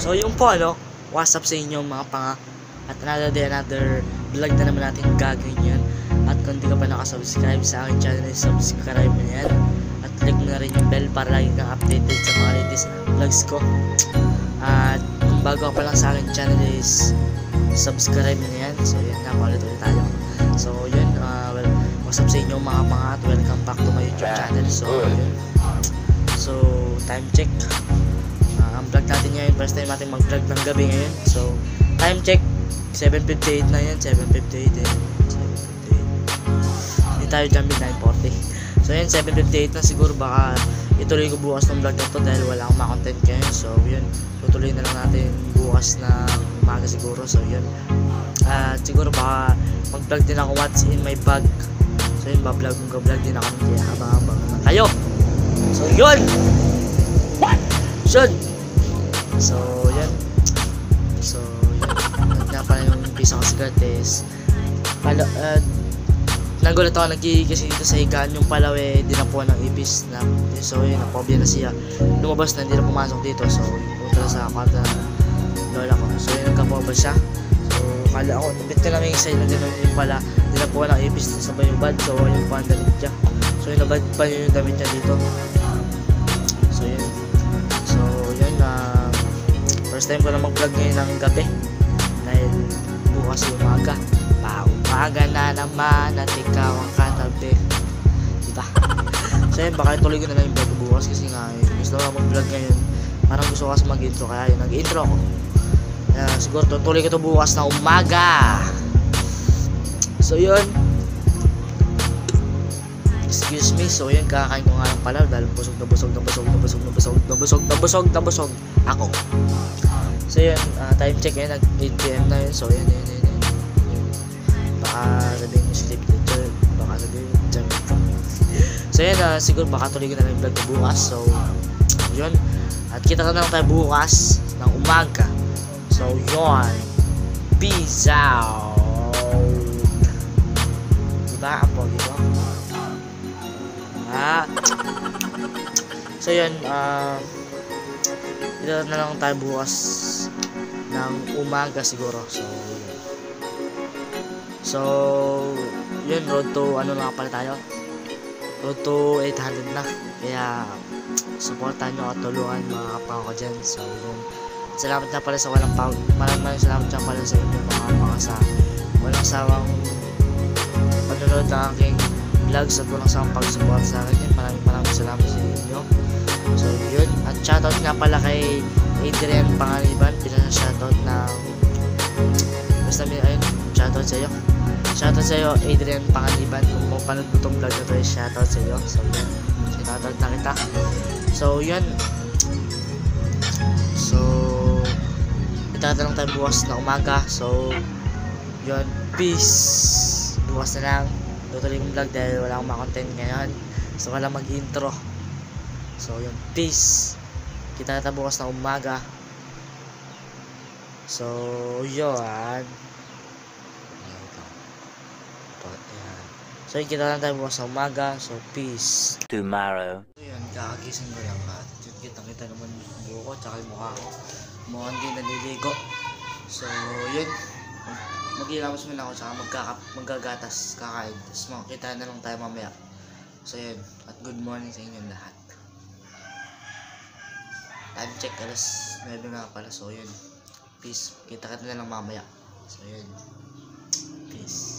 So yung po what's up sa inyo mga panga. At another day, another vlog na naman natin gagawin yan. At kung di ka pa nakasubscribe sa aking channel, subscribe mo yan. At click mo na rin yung bell para lagi kang updated sa mga latest vlogs ko. At kung bago ka pa lang sa aking channel is subscribe mo na yan. So yun, ulit tayo. So yun, what's up sa inyo mga panga at welcome back to my YouTube channel. So yun, so time check. Ang vlog natin ngayon, first time natin mag-vlog ng gabi ngayon. So, time check, 7:58 na yan, 7:58 eh. 7:58. Hindi tayo dyan, 9:40. So, yun, 7:58 na siguro, baka ituloy ko bukas ng vlog na to dahil wala akong ma-content ngayon. So, yun, tutuloy na lang natin bukas na umaga siguro. So, yun. Siguro baka mag-vlog din ako what's in my bag. So, yun, mag-vlog din ako kaya abang-abang naman kayo. So, yun! What? Yun! So, yan. So, yan. Nga pala yung piso ko sigaret is nagulat ako kasi dito sa higaan yung palaw dinapuan ng ipis na. So, yun, napobya na siya. Lumabas na, hindi na pumasok dito. So, punta na sa kwarta ng lola ko. So, yun, nagkapoba siya. So, kala ako, nabit ka lang yung isa na din yung pala dinapuan ng ipis sa yung bad. So, yung pandamit niya. So, yun, nabad pa yung damit niya dito. So, yun. So, yun, first time ko na mag-vlog ngayon ng gabi dahil bukas umaga. Umaga na naman at ikaw ang katabi, diba? So yun, baka ituloy ko na lang yung vlog bukas kasi nga gusto ko mag-vlog ngayon. Parang gusto ko kasi mag-intro kaya yun, nag-intro ako. Siguro tutuloy ko ito bukas na umaga. So yun, excuse me. So yun, kakain ko nga ng palaw dahil busog ako. So yun, time check yun, nag 8 PM na yun. So yun. Baka sabihin yung sleep dito, baka sabihin yung jam ito. So yun, siguro baka tuloy ko na lang yung vlog na bukas. So yun, at kita na lang tayo bukas ng umaga. So yun, peace out. Diba, ang pogi ko? So yun, dito na lang tayo bukas ng umaga siguro. So yun, road to ano na pala tayo, road to 800 na, kaya supportan nyo at tulungan mga kapang ko dyan. So yun, salamat na pala sa walang maraming salamat na pala sa inyo mga sa walang sawang panonood ng aking vlogs at walang sawang pag-support sa akin. Yun, maraming salamat sa inyo. So yun, at shoutout nga pala kay Adrian Pangaliban, pinasa-shoutout ng basta ayun, shoutout sa iyo. Shoutout sa iyo Adrian Pangaliban, kung mapanood mo tong vlog na to, shoutout sa iyo. So yun, shoutout na kita. So yun, so itatanong lang tayo bukas na umaga. So yun, peace. Bukas na lang tutuloy yung vlog dahil wala akong ma-content ngayon. So wala mag-intro. So yun, peace. Kita na bukas na umaga. So yun. So yun, kita na tayo bukas na umaga. So peace. Tomorrow. So yun, kakagising ko lang at kita naman yung buko tsaka yung mukha ko. Mukhang hindi naliligo. So yun, mag-ilamos muna ako tsaka magagatas, kakain. Tapos makikita na lang tayo mamaya. So yun, at good morning sa inyo lahat. Time check, alas 9 nga pala. So yun, peace. Kita na lang mamaya. So yun, peace.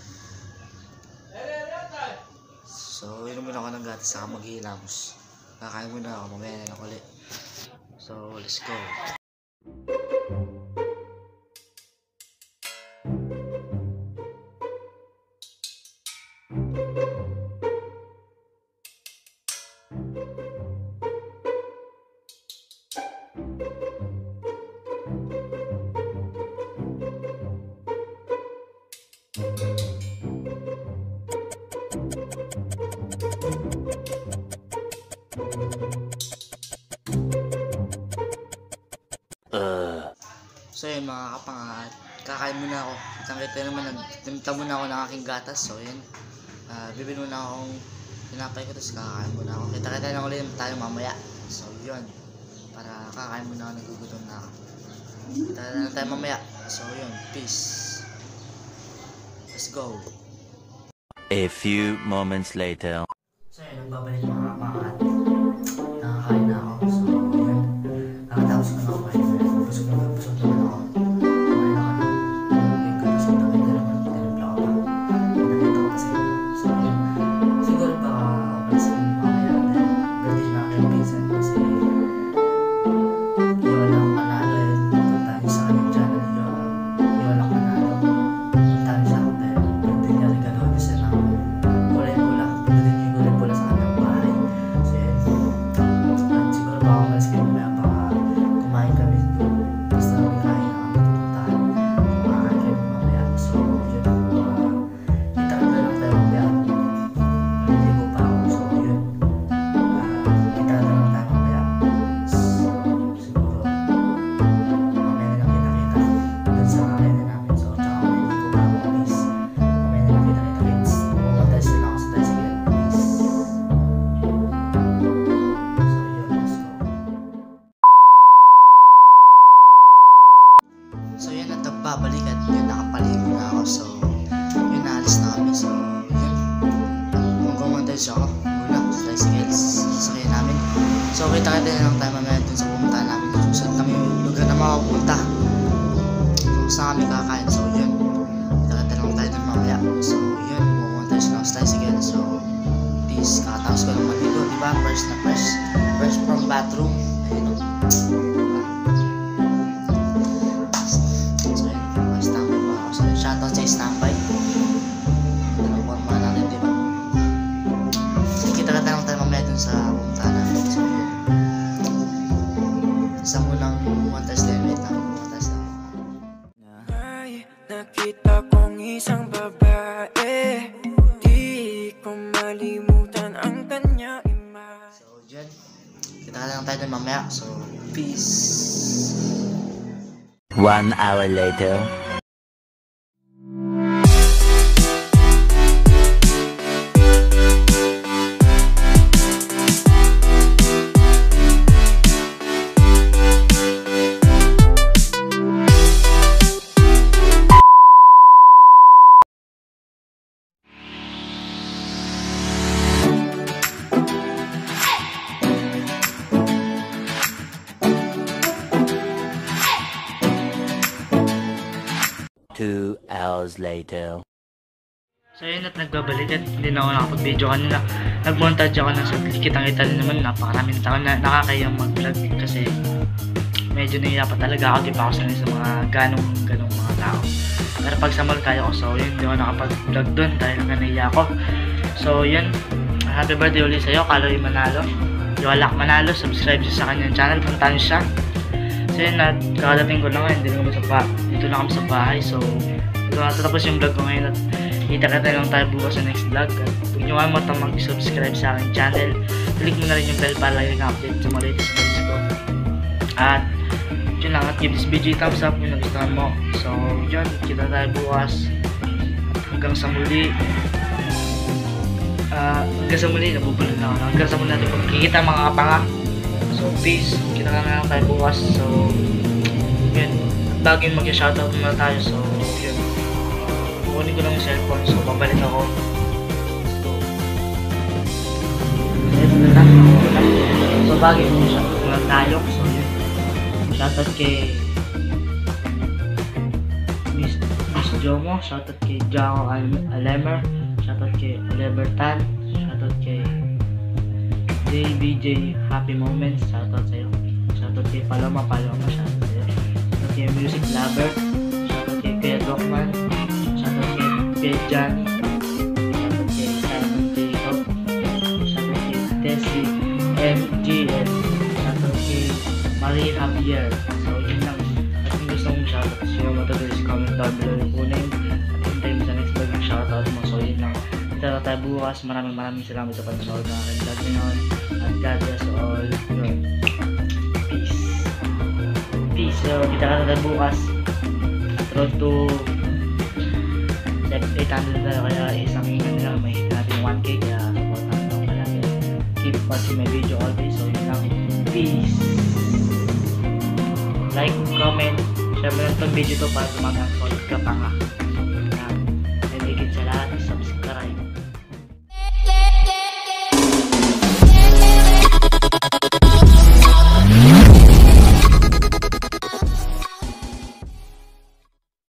So yun muna ako ng gatas saka maghihilamos. Kakain muna ako, mamaya na lang ulit. So let's go. So yun mga kapangat, kakain muna ako. Kita naman, nagtimta muna ako ng aking gatas. So yun, bibili muna akong tinapay ko, tapos kakain muna ako. Kita lang ulit tayo mamaya. So yun, para kakain muna ako, nagugutom na ako. Kita na lang tayo mamaya. So yun, peace. Let's go. A few moments later. So yun, nagbabalik mga at nakakain na ako. So yun, nakatapos ko na ako kain. Busog naman ako. Kumain ako na. Yung katasong na kayo naman, tinipla ko pa. Nakita ko kasi. So yun, siguro baka umalis ko mamaya natin. Birthday na aking pinsan kasi Yola Manalo eh. Punta niyo sa kanyang channel, Yola Manalo. Punta niyo siya ako dahil birthday niya, regalo niya siya ng kulay pula. Punta din niyo yung kulay pula sa kanyang bahay. So yun, at siguro baka umalis kayo mamaya, baka kumain kami doon. Basta may kain na kami pupuntahan. Kumakain kayo mamaya. So yun, kita ka na lang tayo mamaya. Naliligo pa ako. So yun, kita ka na lang tayo mamaya. So siguro mamaya na lang kita dun sa kakainin namin. So tsaka naliligo pa ako, please. Mamaya na lang kita kids. Pumuntas na lang ako sa tricycle, please. So yun, let's go. So yun, at nagbabalikan yun, nakapaligo na ako. So yun, naalis na kami. So yun, mag-montage ako muna sa tricycle, sasakyan namin. So kita-kita na lang tayo mamaya dun sa pumuntahan namin. Susunod kami yung lugar na makapunta kung saan kami kakain. So yun, kita-kita na lang tayo dun mamaya. So yun, mag-montage na ako sa tricycle. So please, kakatapos ko lang maligo, diba? Fresh from bathroom. Ayun o, diba? So yun, standby pa ako. So shoutout sa standby. Dalawang mga natin, diba? So kita-kita lang tayo mamaya dun sa pumuntahan namin. So yun, isa mo lang montage din. Wait lang, montage lang. Ay, nakita kong isang babae, di ko malimutan ang kanya ima. So dyan, kita lang tayo dun mamaya. So peace. 1 hour later. Two hours later. So yun, at nagbabalikan, hindi na ako nakapag-video kanina. Nag-montage ako ng saglit, kitang-kita din naman, napakaraming tao na nakakayang mag-vlog kasi medyo nahihirapan talaga ako, di pa ako sanay sa mga ganong mga tao. Pero pag sa mall kaya ko, so yun, hindi ako nakapag-vlog dun dahil nga nahiya ako. So yun, happy birthday ulit sa'yo, Kaloy Manalo. Yola Manalo, subscribe siya sa kanyang channel, puntahan siya. So yun, kakadating ko lang ngayon, dito na kami sa bahay. So ito na tatapos yung vlog ko ngayon at kita-kita lang tayo bukas sa next vlog. At huwag nyo kalimutang mag-subscribe sa aking channel. Click mo na rin yung bell para lagi update sa mga latest vlogs ko. At yun lang, at give this video thumbs up kung nagustuhan mo. So yun, kita tayo bukas. At hanggang sa muli. Nabubulol na ako. Hanggang sa muli natin pagkikita mga kapanga. So peace, kita na lang tayo bukas. So yun, bago yung mag-shoutout muna tayo. So yun, kukunin ko lang yung cellphone. So babalik ako. So bago yung shoutout muna tayo. So yun, shoutout kay Miss Jomo, shoutout kay Jao Alemer, shoutout kay Oliver Tan, shoutout kay JBJ Happy Moments, shoutout sa'yo. Shoutout kay Paloma, shoutout sa'yo. Shoutout kay Music Lover, shoutout kay Kuya Dokman, shoutout kay Kuya Johnny, shoutout kay Simon Jacob, shoutout kay Tessie MGS, shoutout kay Marie Javier. So yun lang. At kung gusto mong shoutout, so matutuloy sa comment down below yung full name. At hintay mo sa next vlog yung shoutout mo. So yun lang. Kita tayo bukas. Maraming salamat sa panonood ng aking vlog ngayon. At God bless all. Yun. Peace. Peace. So kita tayo bukas. At road to 800 na kaya isang lang may hit natin 1K. Kaya support natin ako palagi. Keep watching my video always. So yun lang. Peace. like, comment, share mo lang itong video to para tumagaan ko ulit ka pa nga.